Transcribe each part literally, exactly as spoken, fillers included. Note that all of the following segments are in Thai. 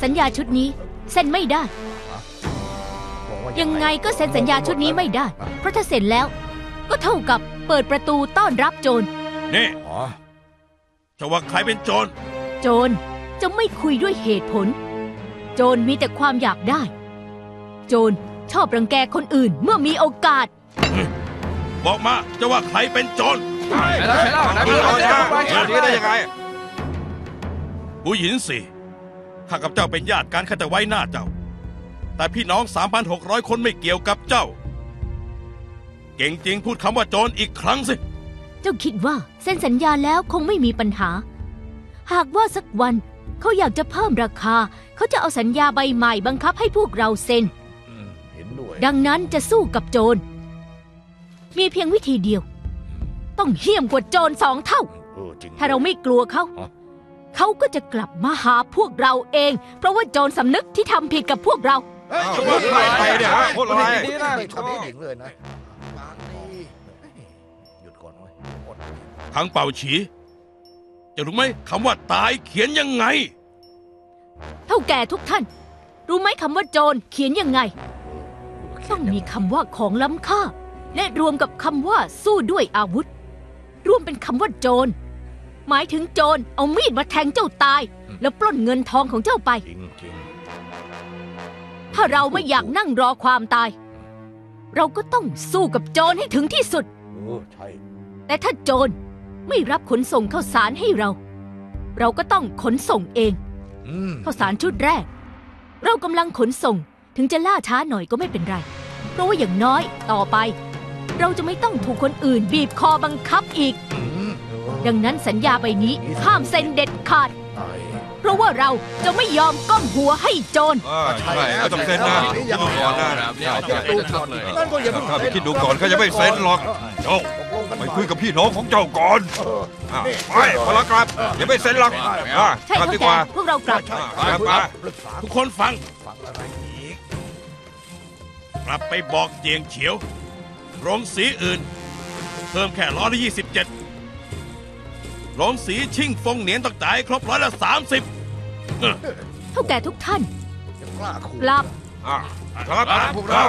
สัญญาชุดนี้เซ็นไม่ได้ยังไงก็เซ็นสัญญาชุดนี้ไม่ได้เพราะถ้าเซ็นแล้วก็เท่ากับเปิดประตูต้อนรับโจรนี่จะว่าใครเป็นโจรโจรจะไม่คุยด้วยเหตุผลโจรมีแต่ความอยากได้โจรชอบรังแกคนอื่นเมื่อมีโอกาสบอกมาจะว่าใครเป็นโจรใช่แล้วใช่แล้วได้ได้ยังไงผู้หญิงสิข้ากับเจ้าเป็นญาติกันข้าจะไว้หน้าเจ้าแต่พี่น้อง สามพันหกร้อย คนไม่เกี่ยวกับเจ้าเก่งจริงพูดคำว่าโจรอีกครั้งสิเจ้าคิดว่าเซ็นสัญญาแล้วคงไม่มีปัญหาหากว่าสักวันเขาอยากจะเพิ่มราคาเขาจะเอาสัญญาใบใหม่บังคับให้พวกเราเซ็นดังนั้นจะสู้กับโจรมีเพียงวิธีเดียวต้องเหี้ยมกว่าโจรสองเท่าถ้าเราไม่กลัวเขาเขาก็จะกลับมาหาพวกเราเองเพราะว่าโจรสำนึกที่ทำผิดกับพวกเราใครไปเนี่ยฮะพวกเราทำให้หญิงเลยนะหยุดก่อนไว้ทางเป่าฉีจะรู้ไหมคำว่าตายเขียนยังไงเท่าแก่ทุกท่านรู้ไหมคำว่าโจรเขียนยังไงต้องมีคำว่าของล้ำค่าและรวมกับคำว่าสู้ด้วยอาวุธรวมเป็นคำว่าโจรหมายถึงโจรเอามีดมาแทงเจ้าตายแล้วปล้นเงินทองของเจ้าไปถ้าเราไม่อยากนั่งรอความตายเราก็ต้องสู้กับโจรให้ถึงที่สุดแต่ถ้าโจรไม่รับขนส่งข้าวสารให้เราเราก็ต้องขนส่งเองข้าวสารชุดแรกเรากำลังขนส่งถึงจะล่าช้าหน่อยก็ไม่เป็นไรเพราะว่าอย่างน้อยต่อไปเราจะไม่ต้องถูกคนอื่นบีบคอบังคับอีกดังนั้นสัญญาใบนี้ห้ามเซ็นเด็ดขาดเพราะว่าเราจะไม่ยอมก้มหัวให้โจรใช่ก็ต้องเซ็นนะอย่าดูก่อนนะนั่นก็อย่าข้าไปคิดดูก่อนข้าจะไม่เซ็นหรอกโจ้ไปคุยกับพี่น้องของเจ้าก่อนไปพลังกลับอย่าไม่เซ็นหรอกใช่ดีกว่าพวกเรากลับทุกคนฟังกลับไปบอกเจียงเฉียวโรงสีอื่นเพิ่มแค่ร้อยละยี่สิบเจ็ดโรงสีชิ่งฟงเหนียนต้องจ่ายครบร้อยละสามสิบเท่าแก่ทุกท่านกลับครับพวกเรา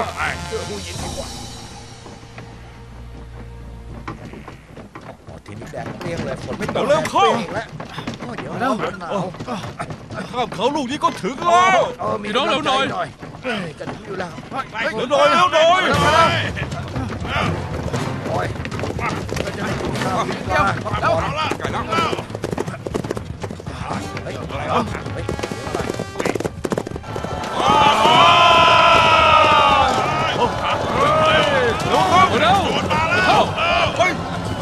ทีนี้แดงเปรี้ยงเลยฝนไม่ตกเร็วเข้าแล้วข้ามเขาลูกนี้ก็ถึงแล้วมีน้องเร็วหน่อยจะถึงอยู่แล้วเร็วหน่อยเร็วหน่อยโอ้ยจะให้ดูข้าววิ่งมาแล้วเอาละไก่แล้วเฮ้ยอะไรวะเฮ้ยอะไรเร็วเข้าเร็วเข้าเฮ้ย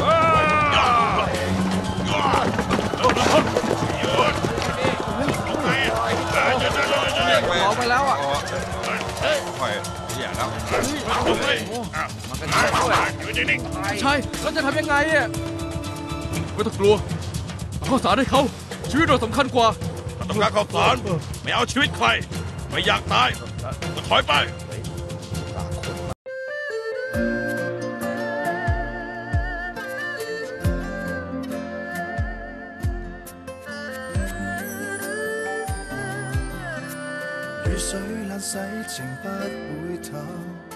ออกไปแล้วอ่ะไปแย่แล้วมันกันด้วยใช่แล้วจะทำยังไงอ่ะไม่ต้องกลัวข้าวสารให้เขาชีวิตเราสำคัญกว่าต้องการข้าวสารไม่เอาชีวิตใครไม่อยากตายก็ถอยไป雨水冷洗情不會淡